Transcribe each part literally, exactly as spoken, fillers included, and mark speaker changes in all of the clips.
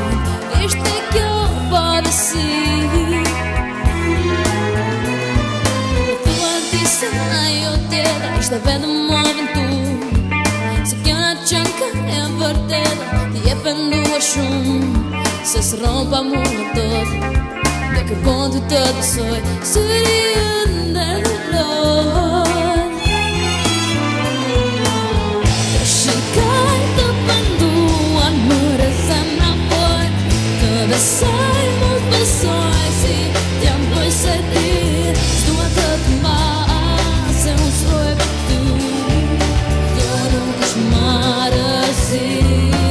Speaker 1: Isto é que eu pode ser. A tua ai eu te da, esta vez uma aventura. Se que na chanca é vertida, e é pendo a chum. Se se rompa a mundo todo, de que ponto todo soy. Seria de dolor. Besarmos besois y tiempo y sentir tu ataque más en un sueño tú. Yo nunca es mar así.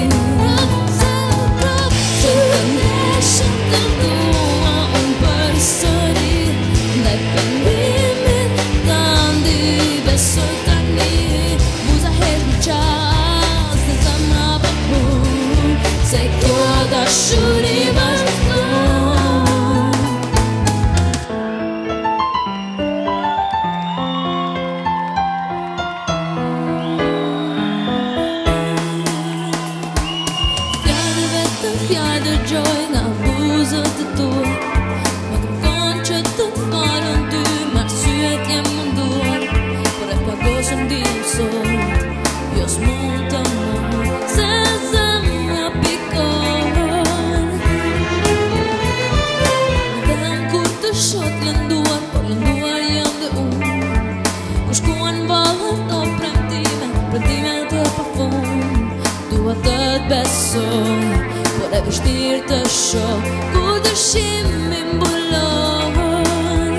Speaker 1: Yo te deixo tanto a un parcerir. Dependime tanto beso tani. Buza hezmichas desamaba mu. Sei que eu da shuri. Fjärde joy nga buzët të tua. Më kërkon që të falën ty, me arsyet jem munduar. Por e plagosën dim sot, jo s'mund të mund, se zemra pikon. Dhe kur të shot lënduar, por lënduar jam dhe unë. Ku shkuan valët o premtime, premtime të përfund. Dua të të besoj, por e vështirë të shoh kur dëshimi mbulon.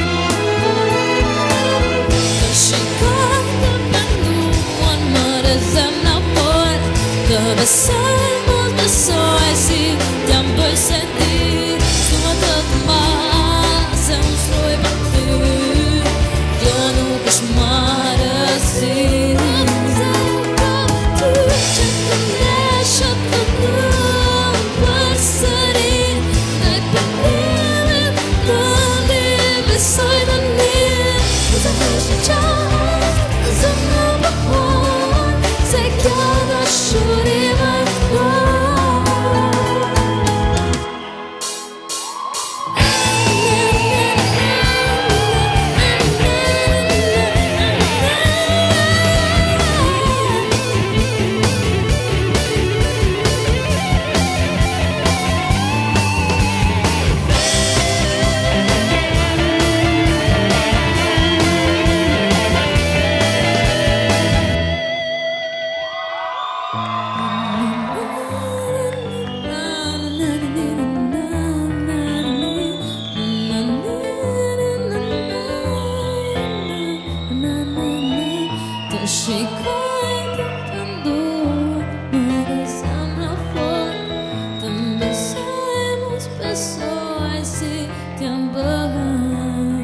Speaker 1: Të shikoj të penduan më re zemra fort. Të besoj, mos besoj si t'jam bëj sentir. S'dua të të mbas e unë s'luaj për ty. Jo nuk është marrësi. Shikoj të penduar, më re zemra fort. Të mbesoj, mos besoj si t'jam bërë.